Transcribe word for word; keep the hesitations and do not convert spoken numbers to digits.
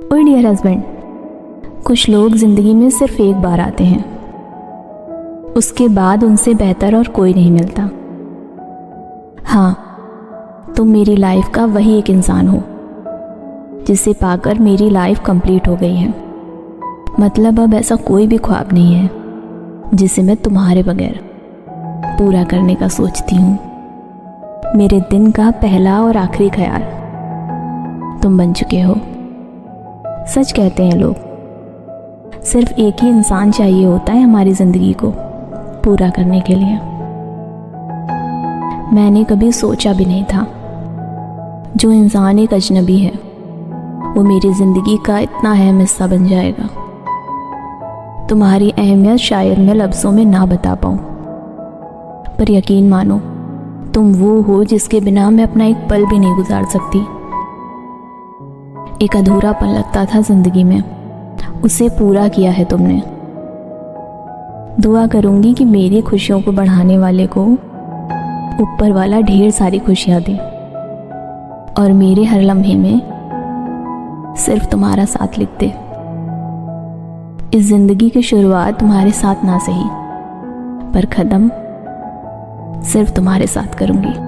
ओए dear husband, कुछ लोग ज़िंदगी में सिर्फ एक बार आते हैं, उसके बाद उनसे बेहतर और कोई नहीं मिलता। हाँ, तुम मेरी लाइफ का वही एक इंसान हो जिसे पाकर मेरी लाइफ कंप्लीट हो गई है। मतलब अब ऐसा कोई भी ख्वाब नहीं है जिसे मैं तुम्हारे बगैर पूरा करने का सोचती हूँ। मेरे दिन का पहला और आखिरी ख्याल तुम बन चुके हो। सच कहते हैं लोग, सिर्फ एक ही इंसान चाहिए होता है हमारी ज़िंदगी को पूरा करने के लिए। मैंने कभी सोचा भी नहीं था जो इंसान एक अजनबी है वो मेरी ज़िंदगी का इतना अहम हिस्सा बन जाएगा। तुम्हारी अहमियत शायद मैं लफ्ज़ों में ना बता पाऊँ, पर यकीन मानो तुम वो हो जिसके बिना मैं अपना एक पल भी नहीं गुजार सकती। एक अधूरापन लगता था ज़िंदगी में, उसे पूरा किया है तुमने। दुआ करूँगी कि मेरी खुशियों को बढ़ाने वाले को ऊपर वाला ढेर सारी खुशियाँ दे और मेरे हर लम्हे में सिर्फ तुम्हारा साथ लिख दे। इस ज़िंदगी की शुरुआत तुम्हारे साथ ना सही, पर ख़त्म सिर्फ तुम्हारे साथ करूँगी।